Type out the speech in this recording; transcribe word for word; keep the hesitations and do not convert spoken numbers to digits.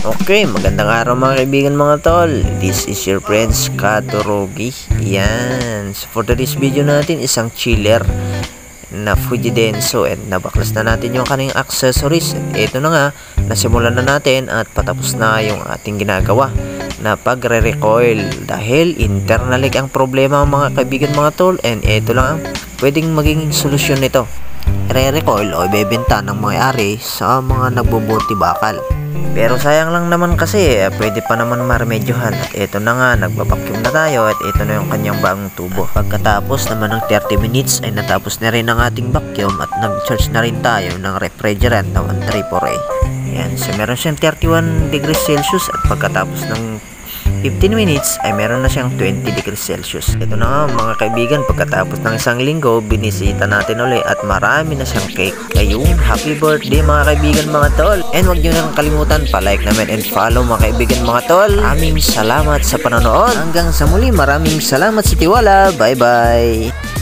Okay, magandang araw mga kaibigan mga tol. This is your friends Katorogi. Yan. So for today's video natin, isang chiller na Fuji Denso, and nabaklas na natin yung kanyang accessories. Ito na nga, nasimulan na natin at patapos na yung ating ginagawa na pagre-recoil dahil internal leak ang problema mga kaibigan mga tol, and ito lang ang pwedeng maging solusyon nito. Re-recoil o ibebenta ng may-ari sa mga nagbubuti bakal. Pero sayang lang naman kasi eh, pwede pa naman maremedyohan, at ito na nga, nagbabacuum na tayo at ito na yung kanyang bagong tubo. Pagkatapos naman ng thirty minutes ay natapos na rin ang ating vacuum at nag-charge na rin tayo ng refrigerant na one thirty-four A. Yan, so meron siyang thirty-one degrees Celsius at pagkatapos ng fifteen minutes ay meron na siyang twenty degrees Celsius. Ito na nga mga kaibigan, pagkatapos ng isang linggo, binisita natin ulit at marami na siyang cake. Ayun, happy birthday mga kaibigan mga tol. And huwag nyo nang kalimutan pa-like namin and follow mga kaibigan mga tol. Maraming salamat sa panonood. Hanggang sa muli, maraming salamat sa tiwala. Bye bye.